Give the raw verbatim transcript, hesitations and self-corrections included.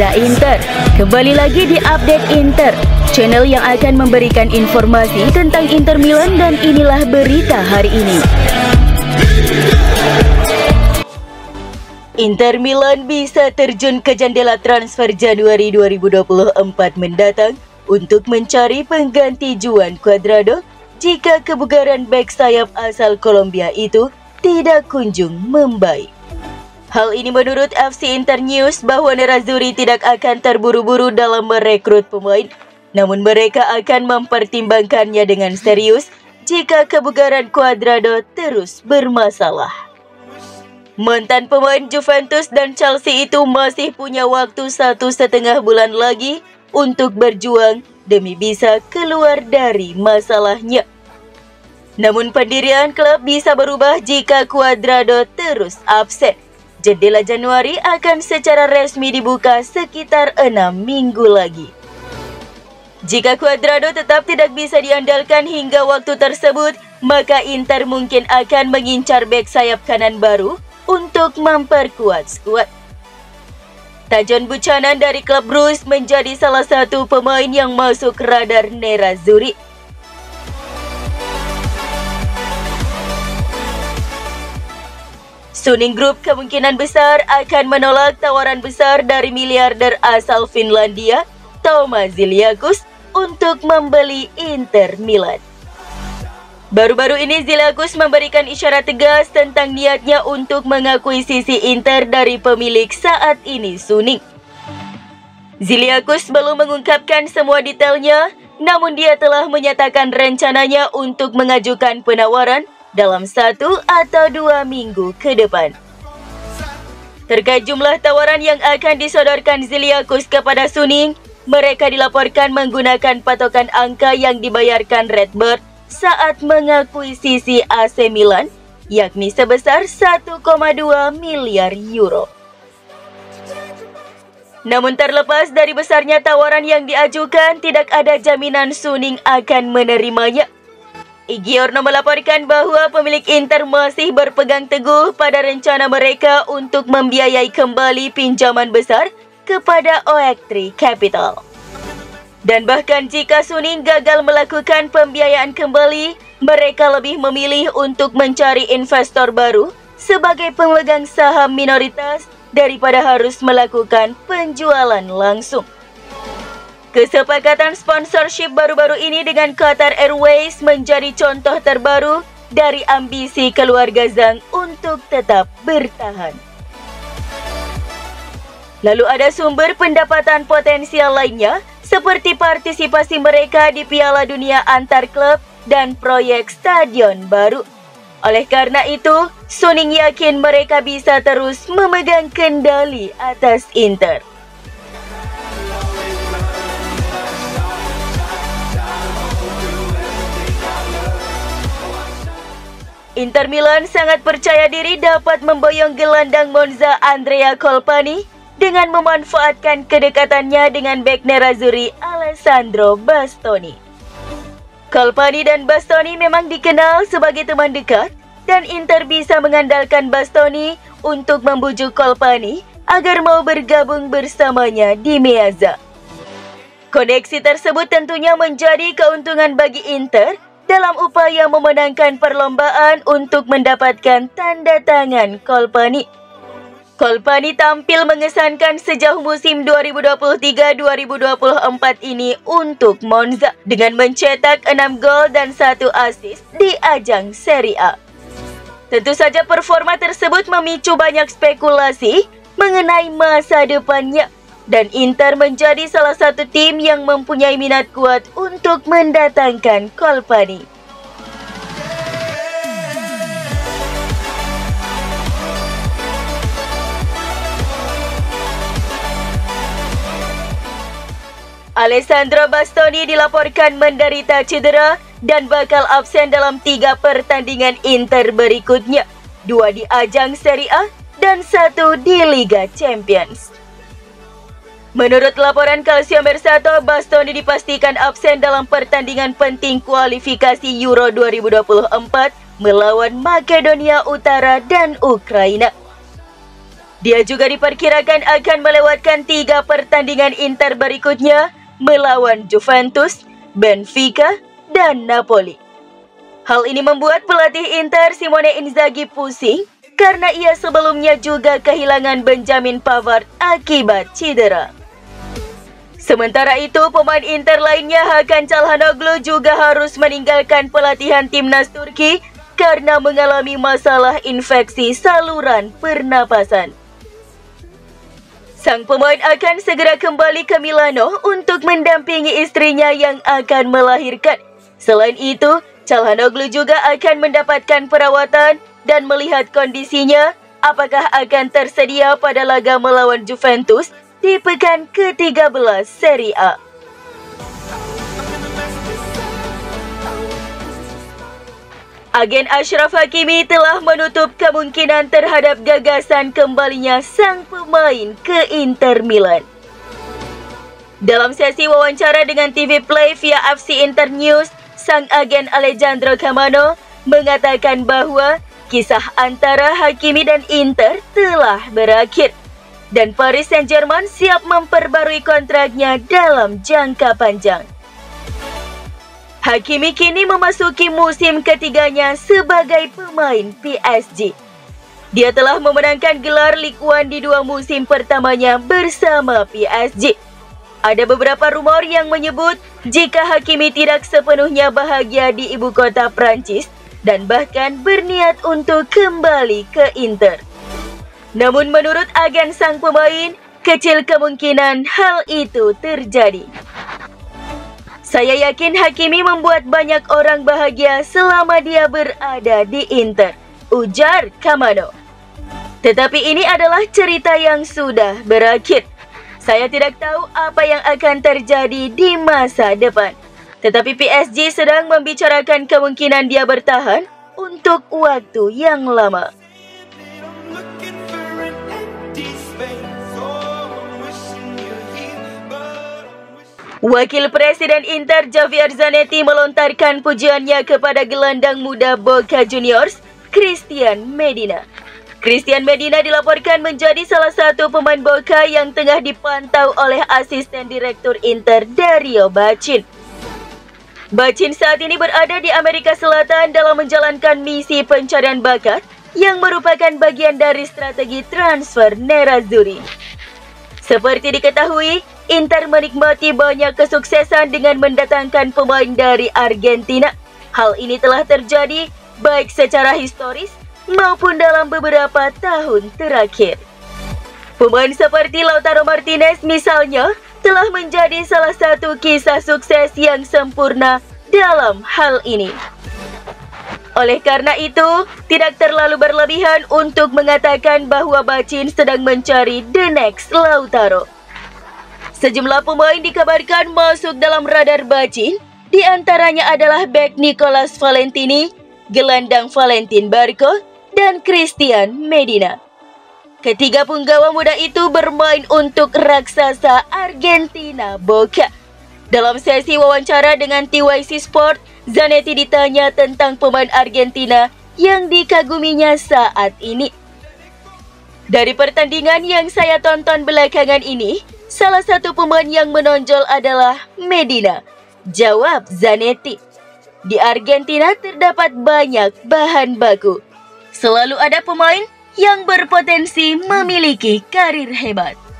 Monza Inter. Kembali lagi di Update Inter, channel yang akan memberikan informasi tentang Inter Milan, dan inilah berita hari ini. Inter Milan bisa terjun ke jendela transfer Januari dua ribu dua puluh empat mendatang untuk mencari pengganti Juan Cuadrado jika kebugaran bek sayap asal Kolombia itu tidak kunjung membaik. Hal ini menurut F C Internews bahwa Nerazzurri tidak akan terburu-buru dalam merekrut pemain, namun mereka akan mempertimbangkannya dengan serius jika kebugaran Cuadrado terus bermasalah. Mantan pemain Juventus dan Chelsea itu masih punya waktu satu setengah bulan lagi untuk berjuang demi bisa keluar dari masalahnya. Namun pendirian klub bisa berubah jika Cuadrado terus absen. Jendela Januari akan secara resmi dibuka sekitar enam minggu lagi. Jika Cuadrado tetap tidak bisa diandalkan hingga waktu tersebut, maka Inter mungkin akan mengincar bek sayap kanan baru untuk memperkuat skuad. Tajon Buchanan dari klub Bruges menjadi salah satu pemain yang masuk radar Nerazzurri. Suning Group kemungkinan besar akan menolak tawaran besar dari miliarder asal Finlandia, Thomas Ziliakus, untuk membeli Inter Milan. Baru-baru ini Ziliakus memberikan isyarat tegas tentang niatnya untuk mengakuisisi Inter dari pemilik saat ini Suning. Ziliakus belum mengungkapkan semua detailnya, namun dia telah menyatakan rencananya untuk mengajukan penawaran dalam satu atau dua minggu ke depan. Terkait jumlah tawaran yang akan disodorkan Ziliakus kepada Suning, mereka dilaporkan menggunakan patokan angka yang dibayarkan Redbird saat mengakuisisi A C Milan, yakni sebesar satu koma dua miliar euro. Namun terlepas dari besarnya tawaran yang diajukan, tidak ada jaminan Suning akan menerimanya. Igiorno melaporkan bahwa pemilik Inter masih berpegang teguh pada rencana mereka untuk membiayai kembali pinjaman besar kepada Oaktree Capital. Dan bahkan jika Suning gagal melakukan pembiayaan kembali, mereka lebih memilih untuk mencari investor baru sebagai pemegang saham minoritas daripada harus melakukan penjualan langsung. Kesepakatan sponsorship baru-baru ini dengan Qatar Airways menjadi contoh terbaru dari ambisi keluarga Zhang untuk tetap bertahan. Lalu ada sumber pendapatan potensial lainnya, seperti partisipasi mereka di Piala Dunia antar klub dan proyek stadion baru. Oleh karena itu, Suning yakin mereka bisa terus memegang kendali atas Inter. Inter Milan sangat percaya diri dapat memboyong gelandang Monza Andrea Colpani dengan memanfaatkan kedekatannya dengan bek Nerazzurri Alessandro Bastoni. Colpani dan Bastoni memang dikenal sebagai teman dekat, dan Inter bisa mengandalkan Bastoni untuk membujuk Colpani agar mau bergabung bersamanya di Meazza. Koneksi tersebut tentunya menjadi keuntungan bagi Inter dalam upaya memenangkan perlombaan untuk mendapatkan tanda tangan Colpani. Colpani tampil mengesankan sejauh musim dua ribu dua puluh tiga dua ribu dua puluh empat ini untuk Monza dengan mencetak enam gol dan satu assist di ajang Serie A. Tentu saja performa tersebut memicu banyak spekulasi mengenai masa depannya, dan Inter menjadi salah satu tim yang mempunyai minat kuat untuk mendatangkan Colpani. Alessandro Bastoni dilaporkan menderita cedera dan bakal absen dalam tiga pertandingan Inter berikutnya, dua di ajang Serie A dan satu di Liga Champions. Menurut laporan Calcio Mercato, Bastoni dipastikan absen dalam pertandingan penting kualifikasi Euro dua ribu dua puluh empat melawan Makedonia Utara dan Ukraina. Dia juga diperkirakan akan melewatkan tiga pertandingan Inter berikutnya melawan Juventus, Benfica, dan Napoli. Hal ini membuat pelatih Inter Simone Inzaghi pusing karena ia sebelumnya juga kehilangan Benjamin Pavard akibat cedera. Sementara itu, pemain Inter lainnya Hakan Çalhanoğlu juga harus meninggalkan pelatihan timnas Turki karena mengalami masalah infeksi saluran pernapasan. Sang pemain akan segera kembali ke Milano untuk mendampingi istrinya yang akan melahirkan. Selain itu, Çalhanoğlu juga akan mendapatkan perawatan dan melihat kondisinya apakah akan tersedia pada laga melawan Juventus di pekan ke tiga belas Serie A. Agen Achraf Hakimi telah menutup kemungkinan terhadap gagasan kembalinya sang pemain ke Inter Milan. Dalam sesi wawancara dengan T V Play via F C Inter News, sang agen Alejandro Camano mengatakan bahwa kisah antara Hakimi dan Inter telah berakhir dan Paris Saint-Germain siap memperbarui kontraknya dalam jangka panjang. Hakimi kini memasuki musim ketiganya sebagai pemain P S G. Dia telah memenangkan gelar Ligue satu di dua musim pertamanya bersama P S G. Ada beberapa rumor yang menyebut jika Hakimi tidak sepenuhnya bahagia di ibu kota Prancis dan bahkan berniat untuk kembali ke Inter. Namun menurut agen sang pemain, kecil kemungkinan hal itu terjadi. Saya yakin Hakimi membuat banyak orang bahagia selama dia berada di Inter, ujar Camano. Tetapi ini adalah cerita yang sudah berakhir. Saya tidak tahu apa yang akan terjadi di masa depan. Tetapi P S G sedang membicarakan kemungkinan dia bertahan untuk waktu yang lama. Wakil Presiden Inter Javier Zanetti melontarkan pujiannya kepada gelandang muda Boca Juniors, Christian Medina. Christian Medina dilaporkan menjadi salah satu pemain Boca yang tengah dipantau oleh asisten direktur Inter Dario Bacin. Bacin saat ini berada di Amerika Selatan dalam menjalankan misi pencarian bakat yang merupakan bagian dari strategi transfer Nerazzurri. Seperti diketahui, Inter menikmati banyak kesuksesan dengan mendatangkan pemain dari Argentina. Hal ini telah terjadi baik secara historis maupun dalam beberapa tahun terakhir. Pemain seperti Lautaro Martinez misalnya telah menjadi salah satu kisah sukses yang sempurna dalam hal ini. Oleh karena itu, tidak terlalu berlebihan untuk mengatakan bahwa Bacin sedang mencari the next Lautaro. Sejumlah pemain dikabarkan masuk dalam radar Bacin, di antaranya adalah bek Nicolas Valentini, gelandang Valentin Barco, dan Christian Medina. Ketiga punggawa muda itu bermain untuk raksasa Argentina Boca. Dalam sesi wawancara dengan T Y C Sport, Zanetti ditanya tentang pemain Argentina yang dikaguminya saat ini. Dari pertandingan yang saya tonton belakangan ini, salah satu pemain yang menonjol adalah Medina, jawab Zanetti. Di Argentina terdapat banyak bahan baku. Selalu ada pemain yang berpotensi memiliki karir hebat.